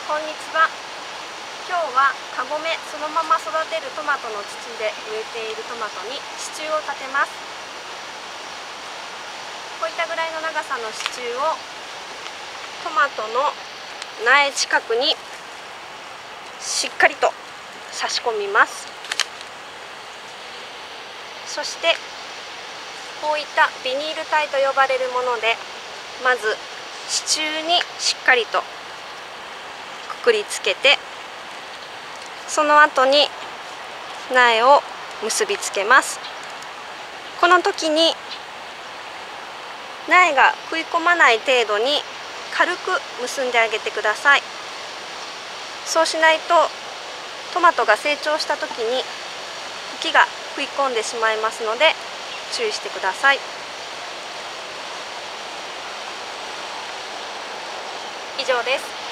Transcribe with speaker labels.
Speaker 1: こんにちは。今日はカゴメそのまま育てるトマトの土で植えているトマトに支柱を立てます。こういったぐらいの長さの支柱をトマトの苗近くにしっかりと差し込みます。そしてこういったビニール帯と呼ばれるもので、まず支柱にしっかりとくくりつけて、その後に苗を結びつけます。この時に苗が食い込まない程度に軽く結んであげてください。そうしないとトマトが成長した時に茎が食い込んでしまいますので注意してください。以上です。